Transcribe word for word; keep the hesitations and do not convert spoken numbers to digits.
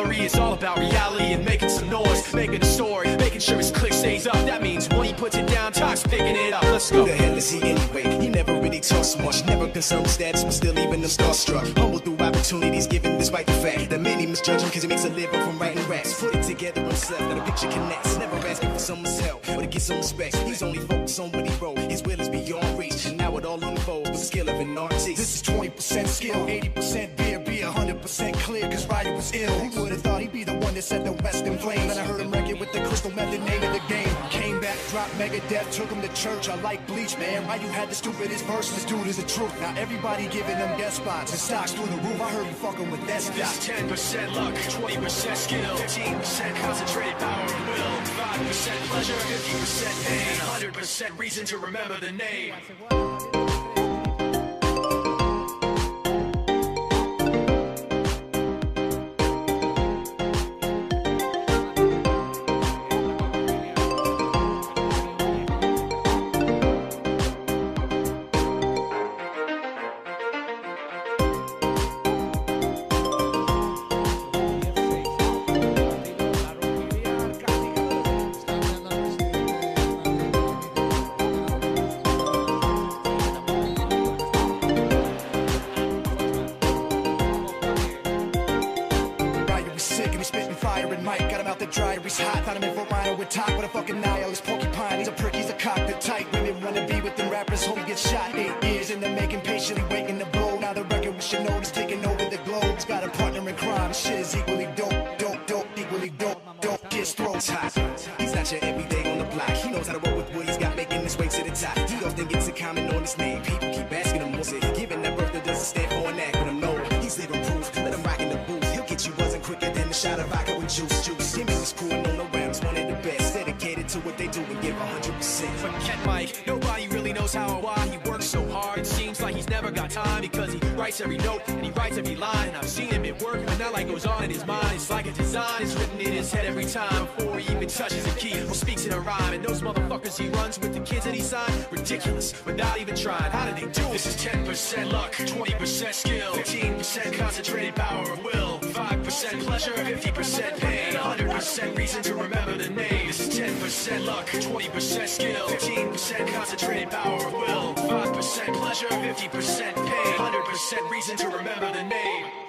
story. It's all about reality and making some noise, making a story, making sure his click stays up. That means when he puts it down, talks picking it up. Let's go. Who the hell is he anyway? He never really talks much, never concerned with status, but still even them starstruck. Humble through opportunities given despite the fact that many misjudge him because he makes a living from writing raps. Put it together himself, that a picture connects. Never asking for someone's help or to get some respect. He's only focused on what he wrote. His will is beyond reach, and now it all unfolds with the skill of an artist. This is twenty percent skill, eighty percent beer, be one hundred percent clear, cause Ryder was ill. Who would've thought he'd be the one that set the West in flames? And I heard him wreck it with the crystal method, name of the game. Came back, dropped Megadeth, took him to church. I like Bleach, man. Why you had the stupidest verse? This dude is the truth. Now everybody giving them guest spots and stocks through the roof. I heard him fucking with that This stock. ten percent luck, twenty percent skill, fifteen percent concentrated power and will, five percent pleasure, fifty percent pain, one hundred percent reason to remember the name. Dryer, he's hot, found him in Fort Minor with top with a fucking nihilist porcupine. He's a prick, he's a cock, the tight women wanna be with them rappers, hope he gets shot. Eight years in the making, patiently waiting to blow. Now the record we should know is taking over the globe. He's got a partner in crime, shit is equally dope, dope, dope, equally dope, dope, kiss throats hot. He's not your everyday on the block. He knows how to roll with what he's got, making his way to the top. He often gets a comment on his name. People keep asking him what's it. Giving that birthday doesn't stand for an act, but I'm no. He's living proof. Let him rock in the booth. He'll get you buzzing quicker than a shot of vodka with juice, juice. Him and his crew and on the rounds, one of the best. Dedicated to what they do and give one hundred percent. Forget Mike, nobody really knows how or why he works so hard. It seems like he's never got time because he writes every note and he writes every line. And I've seen him at work, but that light goes on in his mind. It's like a design is written in his head every time before he even touches a key or speaks in a rhyme. And those motherfuckers he runs with the kids that he signed, ridiculous, without even trying. How did they do it? This is ten percent luck, twenty percent skill, fifteen percent concentrated power of will, five percent pleasure, fifty percent pain, one hundred percent reason to remember the name. This is ten percent luck, twenty percent skill, fifteen percent concentrated power of will, five percent pleasure, fifty percent pain, one hundred percent reason to remember the name.